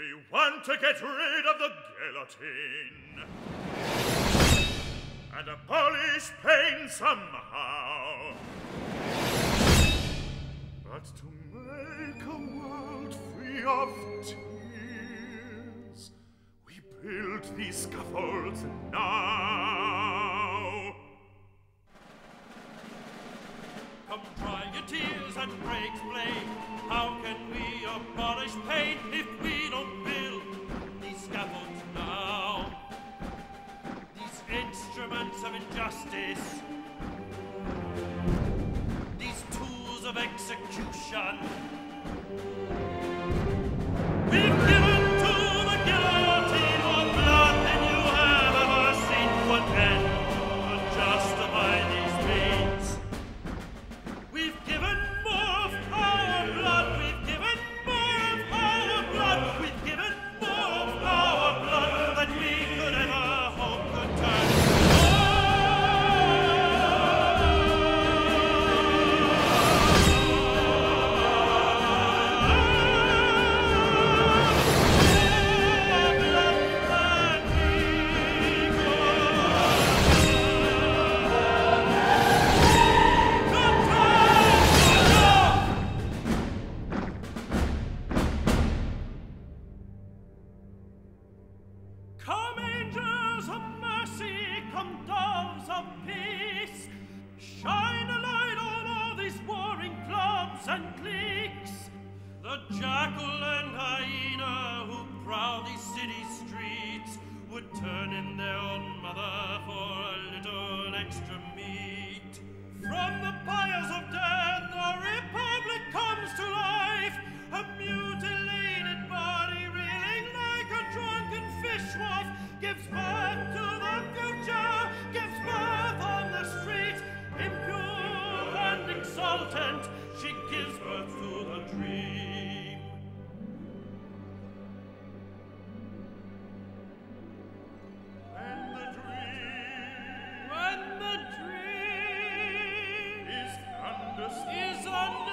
We want to get rid of the guillotine and abolish pain somehow. But to make a world free of tears, we build these scaffolds now. Come dry your tears and pray explain. How can we abolish pain if we don't build these scaffolds now? These instruments of injustice, these tools of execution, we've given to the guillotine more blood than you have ever seen. One pen to justify these pains. We've given more of our blood. We've given more of our blood. We've given more of our blood than we could ever hope could turn. Come angels of mercy, come doves of peace, shine a light on all these warring clubs and cliques. The jackal and hyena who prowl these city streets would turn in their own mother for a little extra meat. From the pyres of death, the republic comes to life, a mutilated body reeling like a drunken fishwife, gives birth to the future, gives birth on the street, impure and exultant, she gives birth to the dream. When the dream is understood,